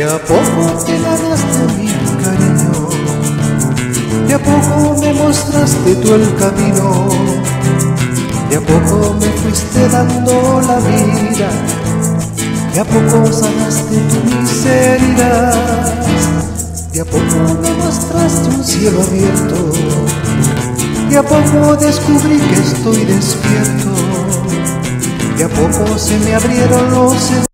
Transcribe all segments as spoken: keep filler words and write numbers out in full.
a poco te ganaste mi cariño, de a poco me mostraste tú el camino, de a poco me fuiste dando la vida, de a poco sanaste tu miseria, de a poco me mostraste un cielo abierto, de a poco descubrí que estoy despierto, de a poco se me abrieron los...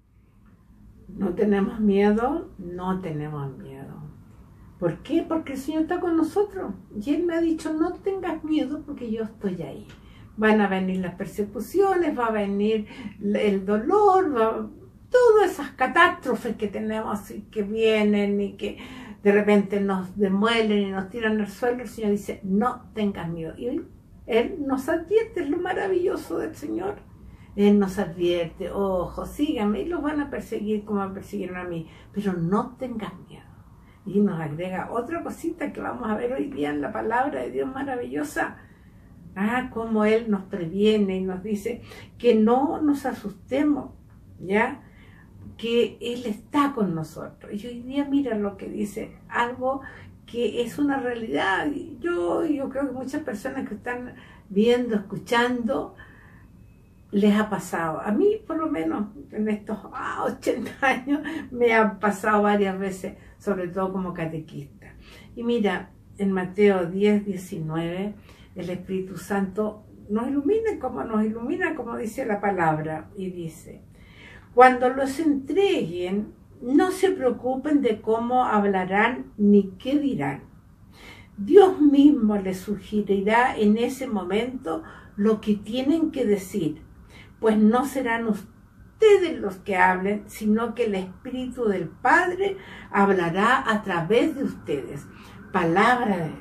No tenemos miedo, no tenemos miedo. ¿Por qué? Porque el Señor está con nosotros. Y Él me ha dicho, no tengas miedo porque yo estoy ahí. Van a venir las persecuciones, va a venir el dolor, va, todas esas catástrofes que tenemos y que vienen y que de repente nos demuelen y nos tiran al suelo. El Señor dice, no tengas miedo. Y Él nos advierte, es lo maravilloso del Señor. Él nos advierte, ojo, síganme y los van a perseguir como me persiguieron a mí, pero no tengas miedo. Y nos agrega otra cosita que vamos a ver hoy día en la palabra de Dios maravillosa. Ah, como Él nos previene y nos dice que no nos asustemos, ¿ya? Que Él está con nosotros. Y hoy día mira lo que dice, algo que es una realidad. Yo, yo creo que muchas personas que están viendo, escuchando, les ha pasado. A mí, por lo menos, en estos ah, ochenta años, me ha pasado varias veces, sobre todo como catequista. Y mira, en Mateo diez, diecinueve, el Espíritu Santo nos ilumina como nos ilumina, como dice la palabra, y dice, cuando los entreguen, no se preocupen de cómo hablarán ni qué dirán. Dios mismo les sugerirá en ese momento lo que tienen que decir, pues no serán ustedes los que hablen, sino que el Espíritu del Padre hablará a través de ustedes. Palabra de Dios.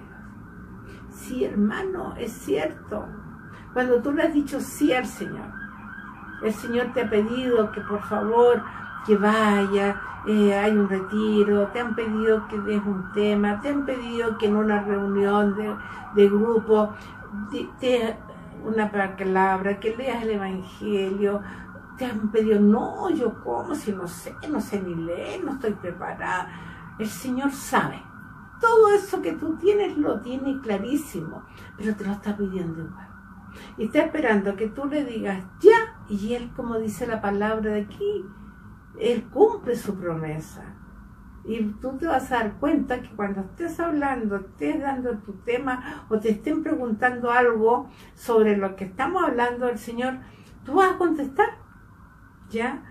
Sí, hermano, es cierto. Cuando tú le has dicho sí al Señor, el Señor te ha pedido que por favor, que vaya, eh, hay un retiro, te han pedido que des un tema, te han pedido que en una reunión de, de grupo te, te una palabra, que leas el Evangelio, te han pedido, no, yo como, si no sé, no sé ni leer, no estoy preparada. El Señor sabe, todo eso que tú tienes lo tiene clarísimo, pero te lo está pidiendo igual. Y está esperando que tú le digas ya, y Él, como dice la palabra de aquí, Él cumple su promesa. Y tú te vas a dar cuenta que cuando estés hablando, estés dando tu tema o te estén preguntando algo sobre lo que estamos hablando del Señor, tú vas a contestar, ¿ya?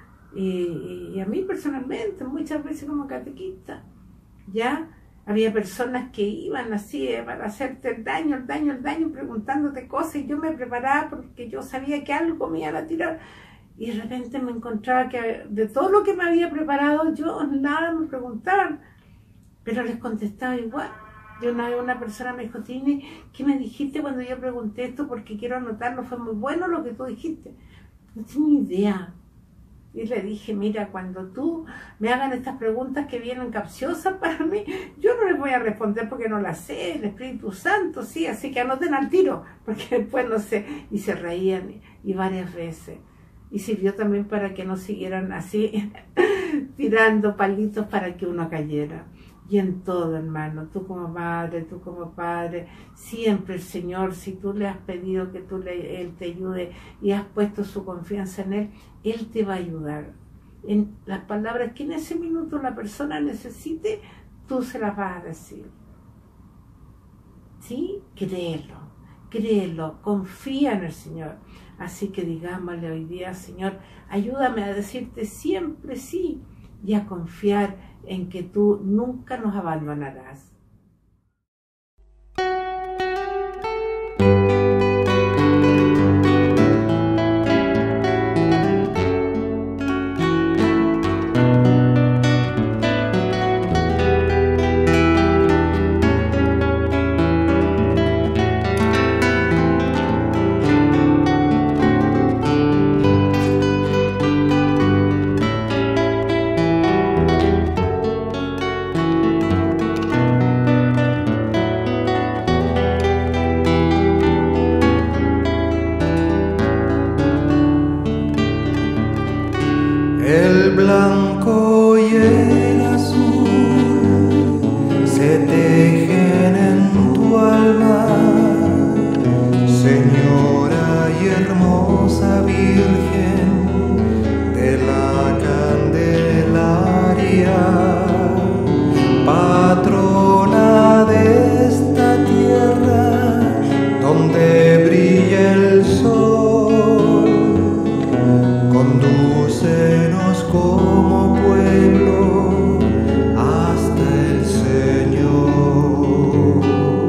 Y, y a mí personalmente, muchas veces como catequista, ¿ya? Había personas que iban así eh, para hacerte el daño, el daño, el daño, preguntándote cosas y yo me preparaba porque yo sabía que algo me iba a tirar. Y de repente me encontraba que de todo lo que me había preparado, yo nada me preguntaban, pero les contestaba igual. Y una vez una persona me dijo, Tini, ¿qué me dijiste cuando yo pregunté esto? Porque quiero anotarlo, fue muy bueno lo que tú dijiste. No tengo ni idea. Y le dije, mira, cuando tú me hagan estas preguntas que vienen capciosas para mí, yo no les voy a responder porque no las sé, el Espíritu Santo sí, así que anoten al tiro, porque después no sé. Y se reían y varias veces. Y sirvió también para que no siguieran así, tirando palitos para que uno cayera. Y en todo, hermano, tú como madre, tú como padre, siempre el Señor, si tú le has pedido que tú le, Él te ayude y has puesto su confianza en Él, Él te va a ayudar. En las palabras que en ese minuto la persona necesite, tú se las vas a decir. ¿Sí? Créelo, créelo, confía en el Señor. Así que digámosle hoy día, Señor, ayúdame a decirte siempre sí y a confiar en que tú nunca nos abandonarás. se tejen en tu alma, Señora y hermosa Virgen de la Candelaria, patrona de esta tierra donde brilla el sol. Condúcenos como pueblo hasta el Señor.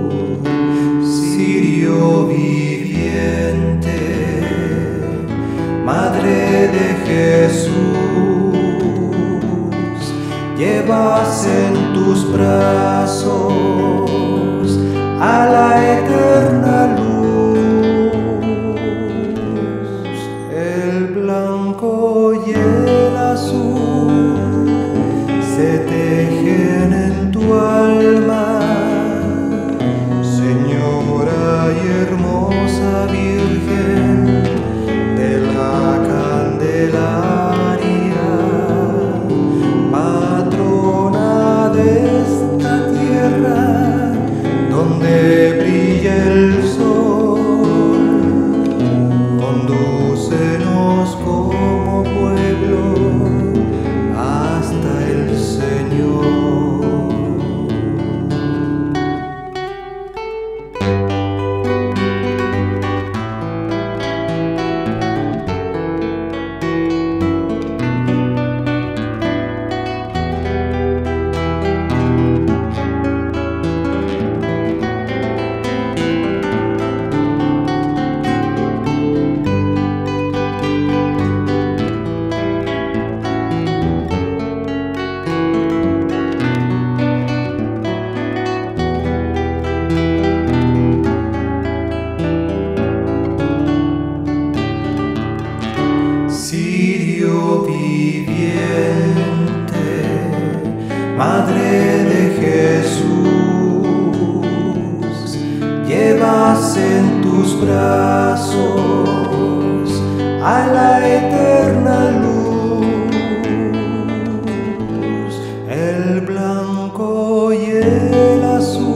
Cirio viviente, Madre de Jesús, llevas en tus brazos a la eterna luz. El blanco y el azul se tejen en tu alma, Señora y hermosa Virgen de la Candelaria, patrona de esta tierra donde brilla el sol. Condúcenos como pueblo hasta el Señor. Cirio viviente, Madre de Jesús, llevas en tus brazos a la eterna luz. El blanco y el azul